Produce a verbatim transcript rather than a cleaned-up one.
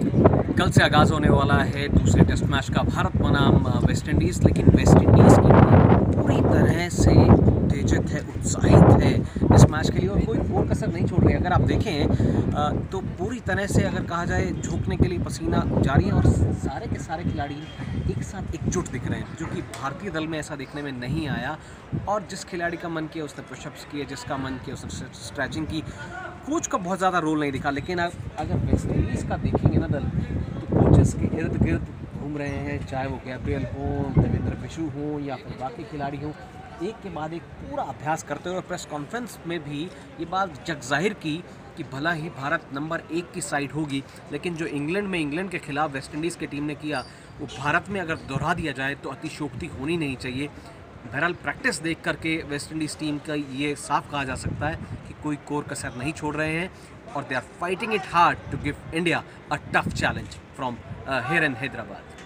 कल से आगाज़ होने वाला है दूसरे टेस्ट मैच का भारत बनाम वेस्ट इंडीज़, लेकिन वेस्ट इंडीज़ की टीम पूरी तरह से उत्तेजित है, उत्साहित है इस मैच के लिए और कोई कोर कसर नहीं छोड़ रही है। अगर आप देखें तो पूरी तरह से अगर कहा जाए झोंकने के लिए पसीना जारी है और सारे के सारे खिलाड़ी एक साथ एकजुट दिख रहे हैं, जो कि भारतीय दल में ऐसा देखने में नहीं आया। और जिस खिलाड़ी का मन किया उसने पुशअप्स किए, जिसका मन किया उसने स्ट्रेचिंग की। कोच का बहुत ज़्यादा रोल नहीं दिखा, लेकिन अगर वेस्ट इंडीज़ का देखेंगे ना दल, तो कोचेस के इर्द गिर्द घूम रहे हैं, चाहे वो गैब्रियल हों, देवेंद्र बिशु हों या फिर बाकी खिलाड़ी हों, एक के बाद एक पूरा अभ्यास करते हुए प्रेस कॉन्फ्रेंस में भी ये बात जग जाहिर की कि भला ही भारत नंबर एक की साइड होगी, लेकिन जो इंग्लैंड में इंग्लैंड के खिलाफ वेस्ट इंडीज़ की टीम ने किया वो भारत में अगर दोहरा दिया जाए तो अतिशयोक्ति होनी नहीं चाहिए। बहरहाल प्रैक्टिस देख करके वेस्ट इंडीज़ टीम का ये साफ कहा जा सकता है कि कोई कोर कसर नहीं छोड़ रहे हैं और they are fighting it hard to give India a tough challenge from here in Hyderabad.